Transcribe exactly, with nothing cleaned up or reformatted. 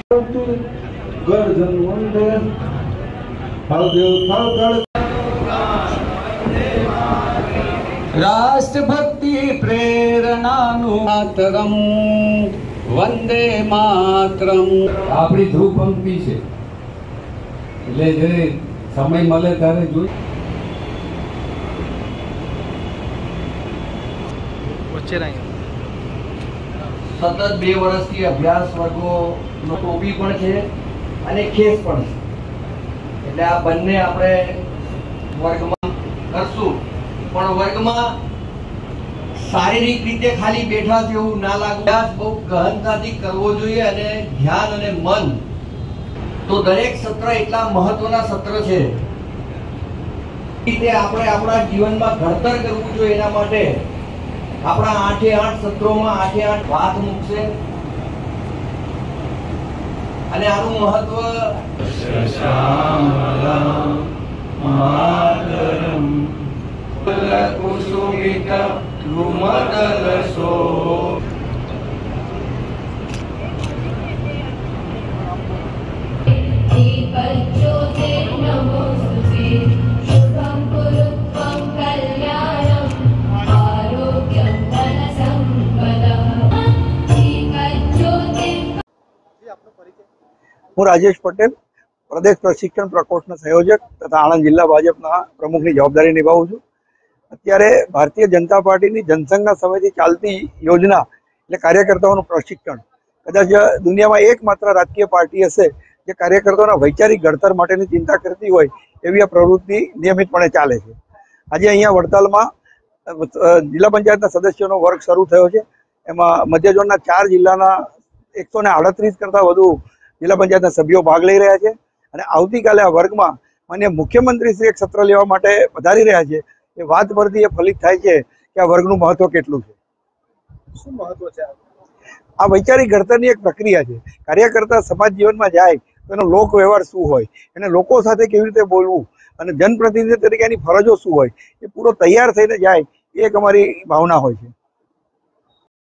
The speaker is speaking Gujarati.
गर्जन वंदे हरदेव थलकड़ राष्ट्रभक्ति प्रेरणा मातरम वंदे मातरम આપણી ધ્રુવ પંક્તિ છે એટલે જે સમય મળે ત્યારે જોઈ સતત બે વર્ષથી અભ્યાસ વર્ગોનો ટોપી પણ છે અને ખેસ પણ છે, એટલે આ બંને આપણે વર્ગમાં કરશું, પણ વર્ગમાં શારીરિક રીતે ખાલી બેઠા છે એવું ના લાગે, અભ્યાસ બહુ ગહનતાથી કરવો જોઈએ અને ધ્યાન અને મન. તો દરેક સત્ર એટલા મહત્વના સત્ર છે રીતે આપણે આપણા જીવનમાં ઘડતર કરવું જોઈએ. એના માટે આપણા આઠે આઠ સત્રોમાં આઠે આઠ વાત મૂકશે અને આનું મહત્વ હું રાજેશ પટેલ, પ્રદેશ પ્રશિક્ષણ પ્રકોષ્ઠના સંયોજક તથા આણંદ જિલ્લા ભાજપના પ્રમુખની જવાબદારી નિભાવું છું. અત્યારે ભારતીય જનતા પાર્ટીની જનસંઘના સમયથી ચાલતી યોજના એટલે કાર્યકર્તાઓનું પ્રશિક્ષણ, કદાચ દુનિયામાં એકમાત્ર રાજકીય પાર્ટી હશે જે કાર્યકર્તાઓના વૈચારિક ઘડતર માટેની ચિંતા કરતી હોય એવી આ પ્રવૃત્તિ નિયમિતપણે ચાલે છે. આજે અહીંયા વડતાલમાં જિલ્લા પંચાયતના સદસ્યોનો વર્ગ શરૂ થયો છે. એમાં મધ્ય ઝોનના ચાર જિલ્લાના એકસો ને આડત્રીસ કરતાં વધુ જિલ્લા પંચાયતના સભ્યો ભાગ લઈ રહ્યા છે અને આવતીકાલે આ વર્ગમાં માન્ય મુખ્યમંત્રી શ્રી એક સત્ર લેવા માટે પધારી રહ્યા છે. એ વાત પરથી એ ફલિત થાય છે કે આ વર્ગનું મહત્વ કેટલું છે. શું મહત્વ છે? આ વૈચારિક ઘડતરની એક પ્રક્રિયા છે. કાર્યકર્તા સમાજ જીવનમાં જાય તો એનો લોક વ્યવહાર શું હોય, એને લોકો સાથે કેવી રીતે બોલવું અને જનપ્રતિનિધિ તરીકે એની ફરજો શું હોય, એ પૂરો તૈયાર થઈને જાય એ એક અમારી ભાવના હોય છે.